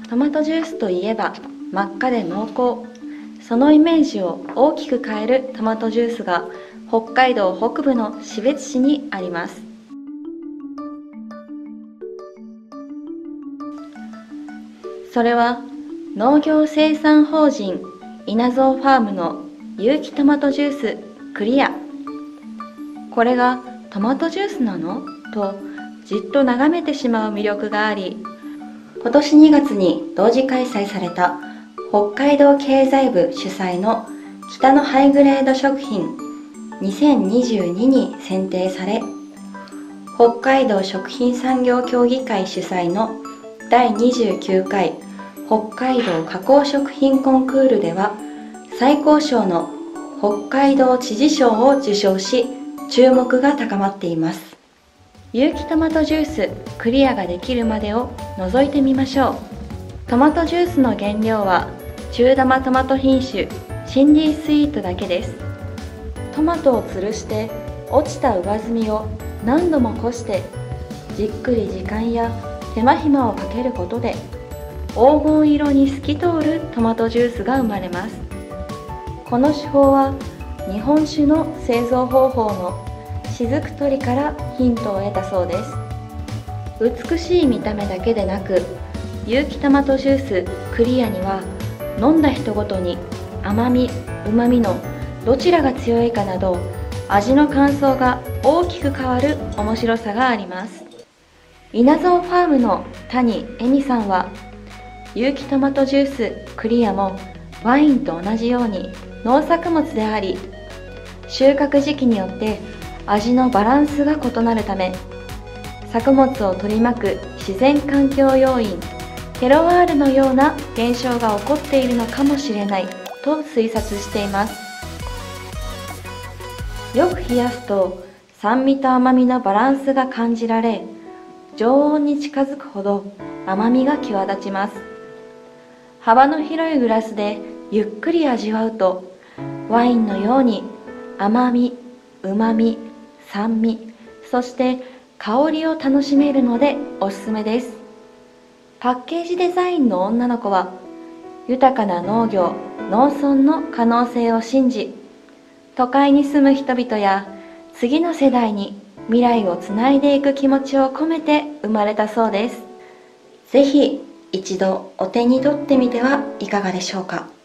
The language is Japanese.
トマトジュースといえば真っ赤で濃厚、そのイメージを大きく変えるトマトジュースが北海道北部の士別市にあります。それは農業生産法人稲造ファームの有機トマトジュースクリア。これがトマトジュースなのとじっと眺めてしまう魅力があり、今年2月に同時開催された北海道経済部主催の北のハイグレード食品2022に選定され、北海道食品産業協議会主催の第29回北海道加工食品コンクールでは最高賞の北海道知事賞を受賞し、注目が高まっています。有機トマトジュースクリアができるまでを覗いてみましょう。トマトジュースの原料は中玉トマト品種シンディスイートだけです。トマトを吊るして落ちた上澄みを何度もこしてじっくり時間や手間暇をかけることで黄金色に透き通るトマトジュースが生まれます。この手法は日本酒の製造方法の雫取りからヒントを得たそうです。美しい見た目だけでなく、有機トマトジュースクリアには飲んだ人ごとに甘み、うまみのどちらが強いかなど味の感想が大きく変わる面白さがあります。稲造ファームの谷恵美さんは、有機トマトジュースクリアもワインと同じように農作物であり、収穫時期によって味のバランスが異なるため、作物を取り巻く自然環境要因テロワールのような現象が起こっているのかもしれないと推察しています。よく冷やすと酸味と甘みのバランスが感じられ、常温に近づくほど甘みが際立ちます。幅の広いグラスでゆっくり味わうと、ワインのように甘み、うまみ、酸味、そして香りを楽しめるのでおすすめです。パッケージデザインの女の子は、豊かな農業・農村の可能性を信じ、都会に住む人々や次の世代に未来をつないでいく気持ちを込めて生まれたそうです。ぜひ一度お手に取ってみてはいかがでしょうか。